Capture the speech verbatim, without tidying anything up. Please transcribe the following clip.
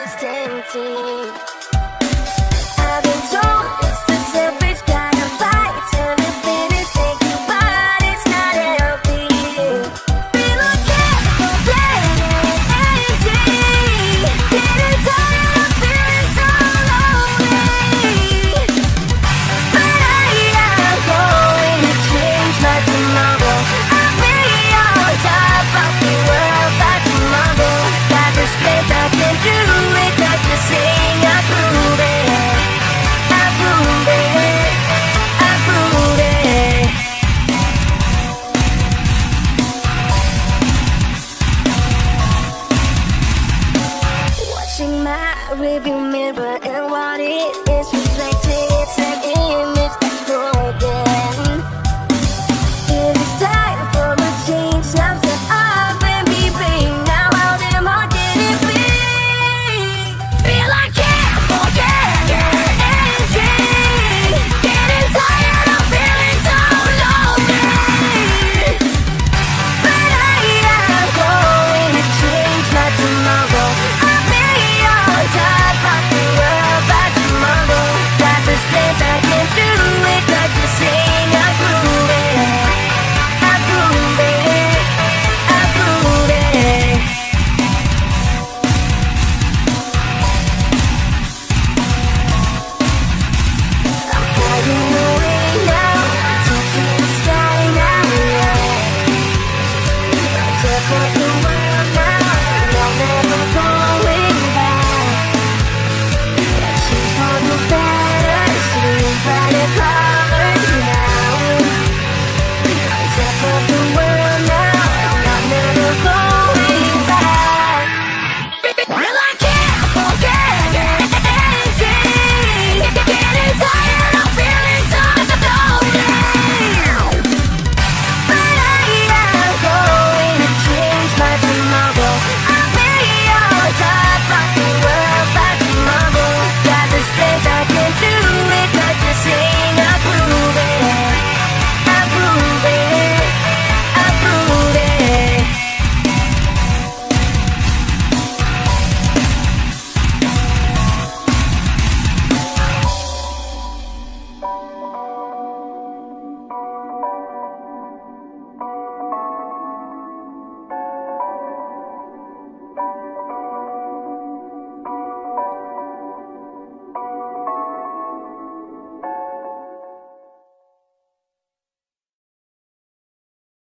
was tempting. I've been told it's the selfish kind of fight, and if it is take you but it's not healthy. Feel like careful playing empty. Getting tired of feeling so lonely. But I am going to change my tomorrow. I'll be on top of the world by tomorrow. Got this faith I can do it, like to sing, I prove it. I prove it, I prove it. Watching my rearview mirror and what it is reflected, it's like